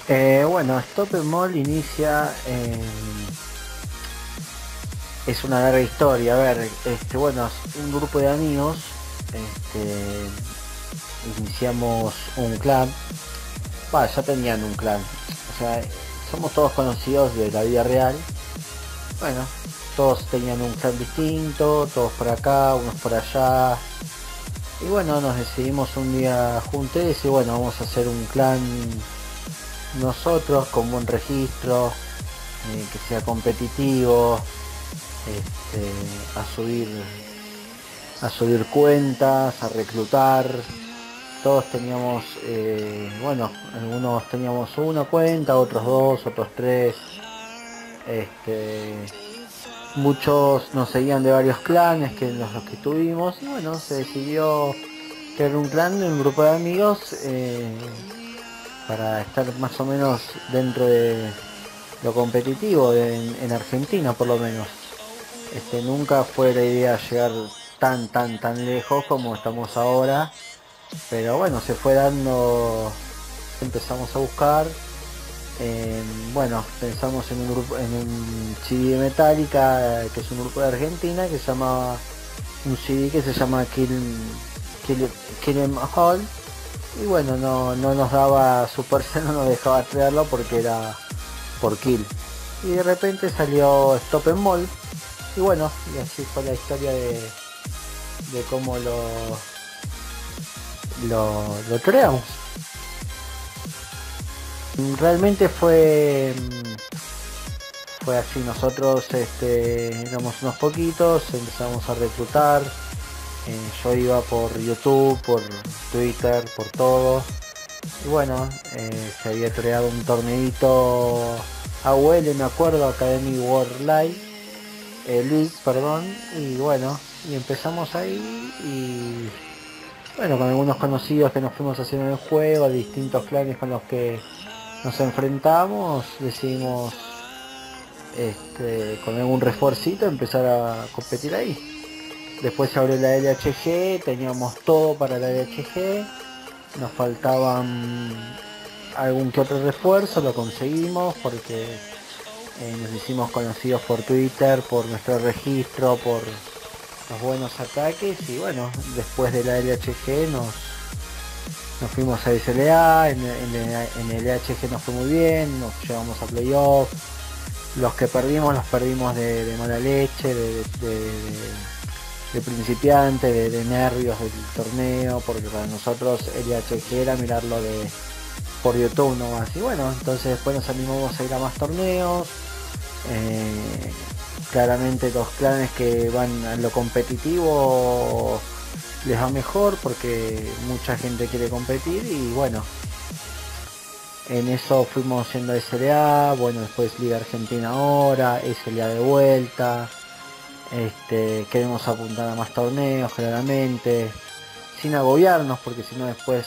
Bueno, Stop Mall inicia es una larga historia. A ver, bueno, un grupo de amigos, este, iniciamos un clan. Ya tenían un clan. O sea, somos todos conocidos de la vida real. Bueno, todos tenían un clan distinto, todos por acá, unos por allá. Y bueno, nos decidimos un día juntos y bueno, vamos a hacer un clan nosotros con buen registro, que sea competitivo, este, a subir a subir cuentas, a reclutar. Todos teníamos, bueno, algunos teníamos una cuenta, otros dos, otros tres. Este, muchos nos seguían de varios clanes que los que tuvimos y bueno, se decidió crear un clan, un grupo de amigos, para estar más o menos dentro de lo competitivo en Argentina por lo menos. Nunca fue la idea llegar tan lejos como estamos ahora, pero bueno, se fue dando, empezamos a buscar, bueno, pensamos en un grupo, en un CD de Metallica, que es un grupo de Argentina, que se llama, un CD que se llama Kill 'Em All, y bueno, no nos daba, Supercell no nos dejaba traerlo porque era por Kill. Y de repente salió Stop and Mall, y bueno, y así fue la historia de cómo lo creamos. Realmente fue así, nosotros éramos unos poquitos, empezamos a reclutar, yo iba por YouTube, por Twitter, por todo, y bueno, se había creado un torneito AUL, me acuerdo, Academy World Live, League, perdón, y bueno, y empezamos ahí, y bueno, con algunos conocidos que nos fuimos haciendo en el juego, distintos clanes con los que nos enfrentamos, decidimos, con algún refuercito, empezar a competir ahí. Después se abrió la LHG, teníamos todo para la LHG, nos faltaban algún que otro refuerzo, lo conseguimos porque nos hicimos conocidos por Twitter, por nuestro registro, por los buenos ataques, y bueno, después de la LHG nos fuimos a SLA, en el LHG nos fue muy bien, nos llevamos a playoff. Los que perdimos los perdimos de mala leche, de principiante, de nervios del torneo, porque para nosotros el LHG era mirarlo por YouTube nomás. Y bueno, entonces después nos animamos a ir a más torneos. Claramente los clanes que van a lo competitivo les va mejor porque mucha gente quiere competir y bueno, en eso fuimos yendo a SLA, bueno, después Liga Argentina ahora, SLA de vuelta, queremos apuntar a más torneos claramente, sin agobiarnos porque si no después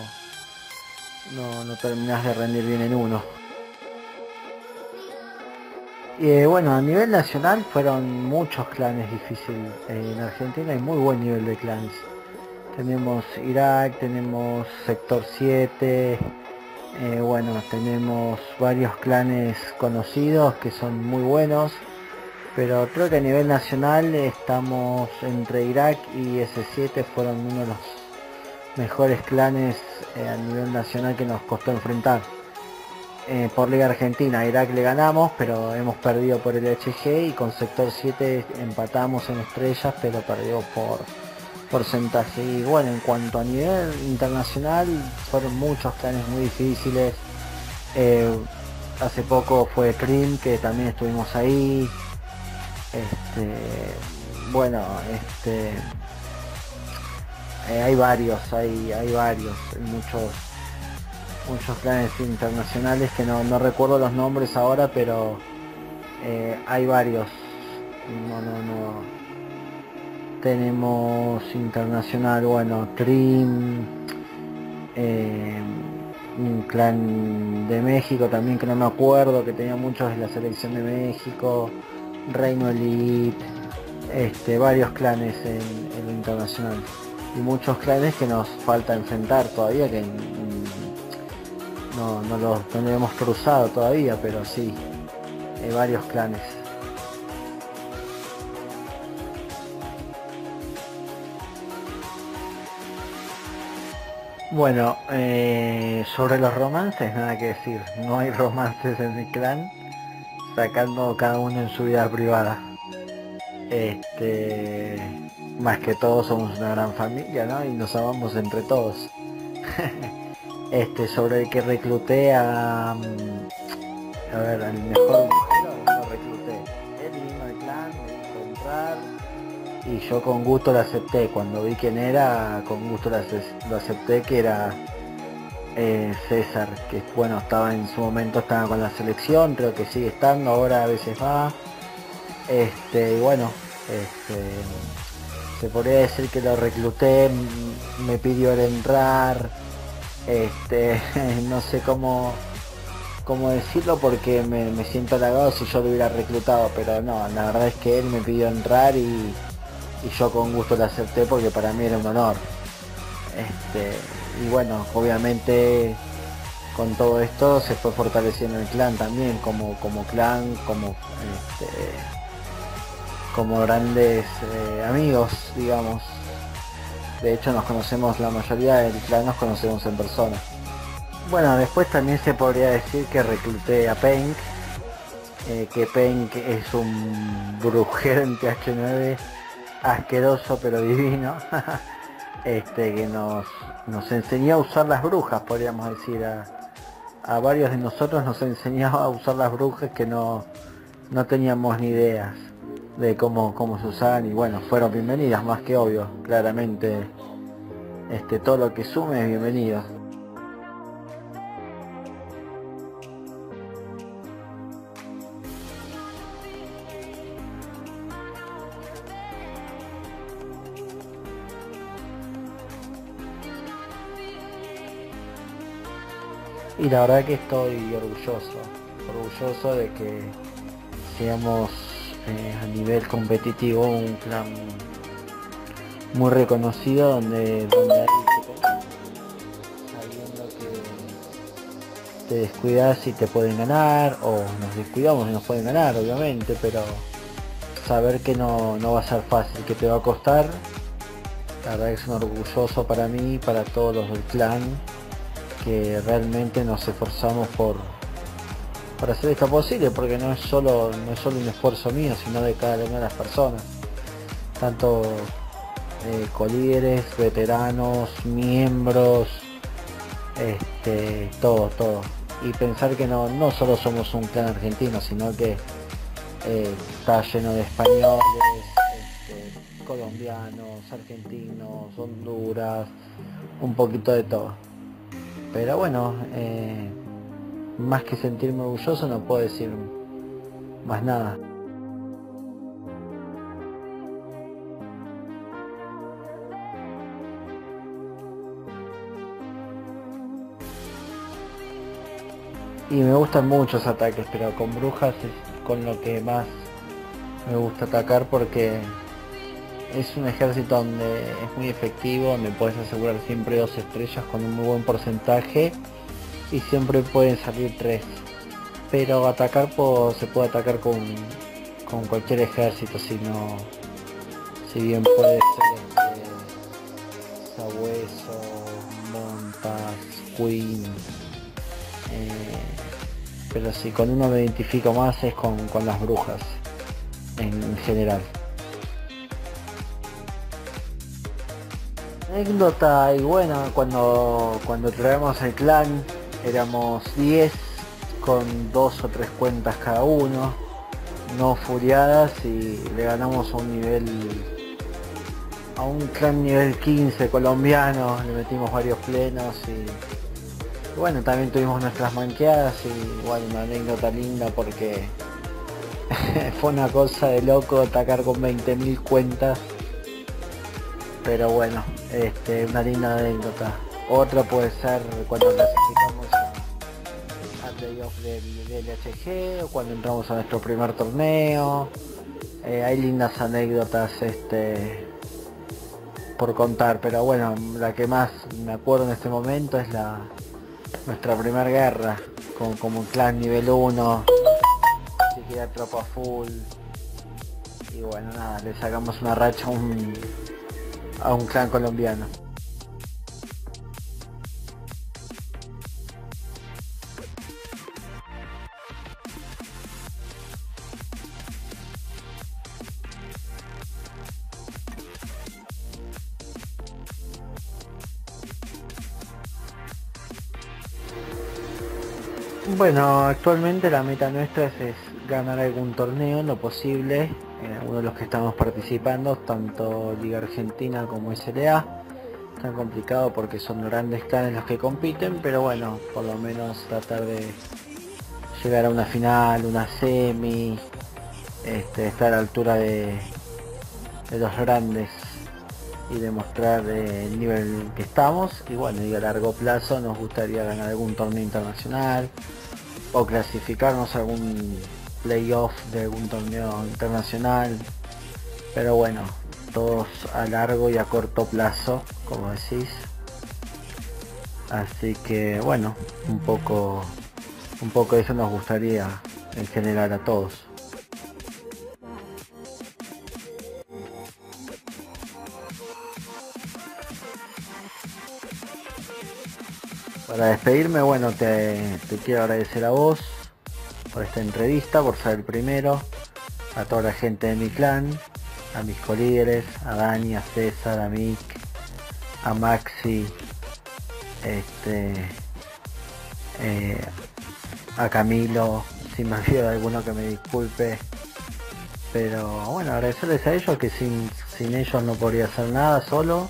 no terminás de rendir bien en uno. Y bueno, a nivel nacional fueron muchos clanes difíciles. En Argentina hay muy buen nivel de clanes. Tenemos Irak, tenemos Sector 7, bueno, tenemos varios clanes conocidos que son muy buenos, pero creo que a nivel nacional estamos entre Irak y S7, fueron uno de los mejores clanes a nivel nacional que nos costó enfrentar. Por Liga Argentina, a Irak le ganamos, pero hemos perdido por el HG, y con Sector 7 empatamos en estrellas, pero perdió por porcentaje. Y bueno, en cuanto a nivel internacional, fueron muchos clanes muy difíciles. Eh, Hace poco fue Cream, que también estuvimos ahí. Este, bueno, hay varios, hay varios, hay muchos clanes internacionales que no recuerdo los nombres ahora, pero hay varios. No. Tenemos internacional, bueno, Trim, eh, un clan de México también que no me acuerdo, que tenía muchos de la selección de México, Reino Elite, varios clanes en lo internacional. Y muchos clanes que nos falta enfrentar todavía, que no lo hemos cruzado todavía, pero sí, varios clanes. Bueno, sobre los romances, nada que decir. No hay romances en mi clan, sacando cada uno en su vida privada. Este, más que todos somos una gran familia, ¿no? Y nos amamos entre todos. Sobre el que recluté a ver, al mejor brujero, lo recluté. Él vino al clan, me dijo entrar y yo con gusto lo acepté. Cuando vi quién era, con gusto lo acepté, que era César, que bueno, en su momento estaba con la selección, creo que sigue estando, ahora a veces va. Y bueno, se podría decir que lo recluté, me pidió el entrar, no sé cómo decirlo porque me siento halagado si yo lo hubiera reclutado, pero no, la verdad es que él me pidió entrar y yo con gusto lo acepté porque para mí era un honor. Y bueno, obviamente con todo esto se fue fortaleciendo el clan también, como clan, como grandes amigos, digamos. De hecho nos conocemos, la mayoría del clan nos conocemos en persona. Bueno, después también se podría decir que recluté a Penk, que Penk es un brujero en TH9 asqueroso pero divino. Que nos enseñó a usar las brujas, podríamos decir, a varios de nosotros nos enseñó a usar las brujas que no teníamos ni ideas de cómo se usaban, y bueno, fueron bienvenidas, más que obvio, claramente. Todo lo que sume es bienvenido. Y la verdad que estoy orgulloso de que seamos a nivel competitivo un clan muy reconocido donde hay sabiendo que te descuidas y te pueden ganar, o nos descuidamos y nos pueden ganar obviamente, pero saber que no va a ser fácil, que te va a costar. La verdad que es un orgulloso para mí y para todos los del clan, que realmente nos esforzamos por hacer esto posible, porque no es solo un esfuerzo mío, sino de cada una de las personas, tanto colíderes, veteranos, miembros, todo. Y pensar que no solo somos un clan argentino, sino que está lleno de españoles, colombianos, argentinos, Honduras, un poquito de todo. Pero bueno, más que sentirme orgulloso no puedo decir más nada. Y me gustan muchos ataques, pero con brujas es con lo que más me gusta atacar, porque es un ejército donde es muy efectivo, donde puedes asegurar siempre 2 estrellas con un muy buen porcentaje y siempre pueden salir 3. Pero atacar se puede atacar con cualquier ejército, si bien puede ser Sabueso, Montas, Queen, pero si con uno me identifico más es con las brujas en general. Anécdota, y bueno, cuando traemos el clan éramos 10 con 2 o 3 cuentas cada uno, no furiadas, y le ganamos a un clan nivel 15 colombiano, le metimos varios plenos y bueno, también tuvimos nuestras manqueadas, y bueno, una anécdota linda porque fue una cosa de loco atacar con 20.000 cuentas, pero bueno, una linda anécdota. Otra puede ser cuando clasificamos a playoff del LHG, o cuando entramos a nuestro primer torneo. Hay lindas anécdotas por contar, pero bueno, la que más me acuerdo en este momento es nuestra primera guerra, como un clan nivel 1, siquiera tropa full. Y bueno, nada, le sacamos una racha a un clan colombiano. Bueno, actualmente la meta nuestra es ganar algún torneo en lo posible, uno de los que estamos participando, tanto Liga Argentina como SLA. Tan complicado porque son grandes clanes los que compiten, pero bueno, por lo menos tratar de llegar a una final, una semi, estar a la altura de los grandes y demostrar el nivel en que estamos. Y bueno, y a largo plazo nos gustaría ganar algún torneo internacional o clasificarnos a algún playoff de algún torneo internacional, pero bueno, todos a largo y a corto plazo, como decís. Así que bueno, un poco eso nos gustaría en general a todos. Para despedirme, bueno, te quiero agradecer a vos por esta entrevista, por ser el primero, a toda la gente de mi clan, a mis colíderes, a Dani, a César, a Mick, a Maxi, eh, a Camilo, si me olvido de alguno que me disculpe, pero bueno, agradecerles a ellos que sin ellos no podría hacer nada solo.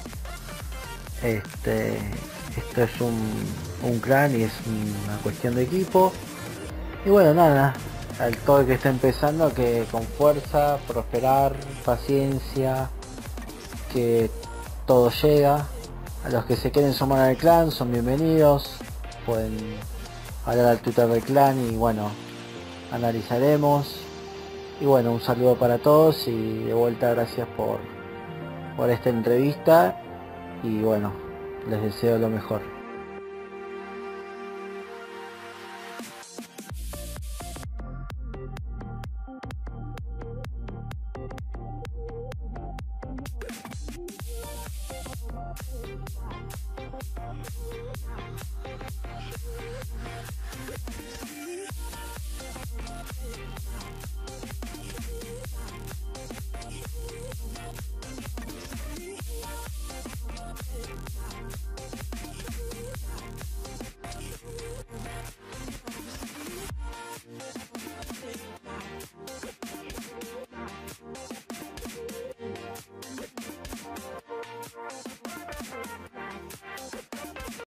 Esto es un clan y es una cuestión de equipo. Y bueno, nada, al todo el que está empezando, que con fuerza, prosperar, paciencia, que todo llega. A los que se quieren sumar al clan son bienvenidos, pueden hablar al Twitter del clan y bueno, analizaremos. Y bueno, un saludo para todos y de vuelta gracias por esta entrevista y bueno, les deseo lo mejor.